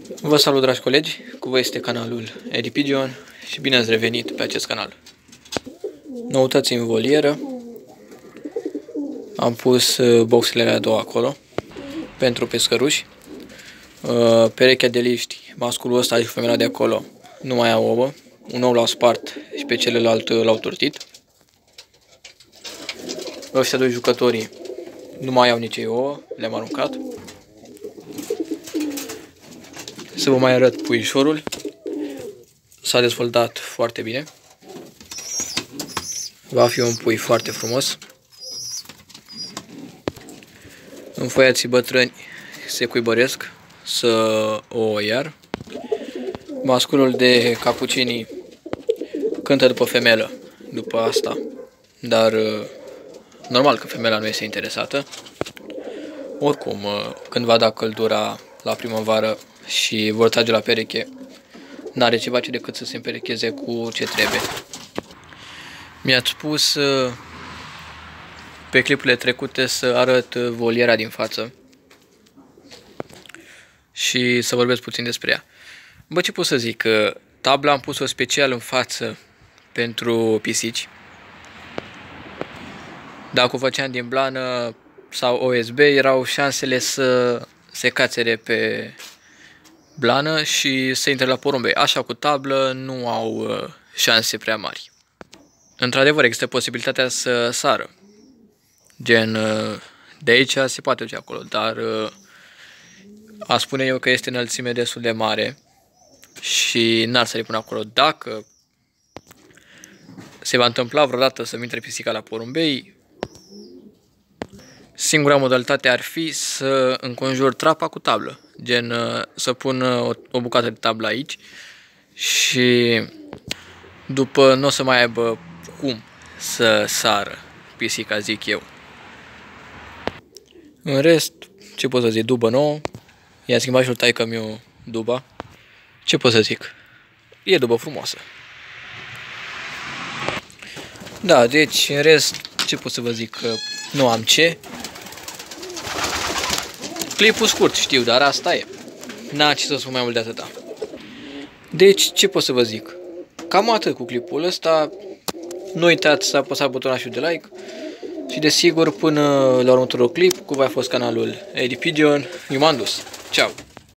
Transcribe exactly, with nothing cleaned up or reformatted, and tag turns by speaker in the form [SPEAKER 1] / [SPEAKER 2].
[SPEAKER 1] Vă salut, dragi colegi, cu voi este canalul Edipidion și bine ați revenit pe acest canal. Noutăți în volieră. Am pus boxele alea două acolo pentru pescăruși. Perechea de liști, masculul ăsta și femeia de acolo nu mai au ouă. Un ou l-au spart și pe celălalt l-au turtit. Ăștia doi jucătorii nu mai au nici ei ouă, le-am aruncat. Să vă mai arăt puișorul. S-a dezvoltat foarte bine. Va fi un pui foarte frumos. Înfoiații bătrâni se cuibăresc să o iar. Masculul de capucinii cântă după femelă, după asta, dar normal că femela nu este interesată. Oricum, când va da căldura la primăvară și vor trage la pereche, n-are ce face decât să se împerecheze cu ce trebuie. Mi-ați spus pe clipurile trecute să arăt voliera din față și să vorbesc puțin despre ea. Bă, ce pot să zic? Tabla am pus-o special în față pentru pisici. Dacă o făceam din blană sau O S B, erau șansele să se cațere pe blană și să intre la porumbei. Așa, cu tablă nu au șanse prea mari. Într-adevăr, există posibilitatea să sară. Gen, de aici se poate duce acolo, dar a spune eu că este înălțime destul de mare și n-ar sări până acolo. Dacă se va întâmpla vreodată să intre pisica la porumbei, singura modalitate ar fi să înconjur trapa cu tablă. Gen, să pun o, o bucată de tablă aici și după nu o să mai aibă cum să sară pisica, zic eu. În rest, ce pot să zic, dubă nouă. I-a schimbat și lui taică-miu duba. Ce pot să zic? E dubă frumoasă. Da, deci, în rest, ce pot să vă zic? Că nu am ce. Clipul scurt, știu, dar asta e. N-a ce să spun mai mult de atâta. Deci, ce pot să vă zic? Cam atât cu clipul ăsta. Nu uitați să apăsați butonul de like. Și desigur, până la următorul clip, cu voi a fost canalul Edipidion. Eu m-am dus. Ceau!